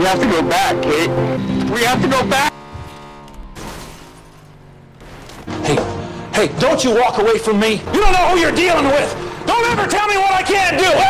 We have to go back, Kate. We have to go back. Hey, don't you walk away from me. You don't know who you're dealing with. Don't ever tell me what I can't do.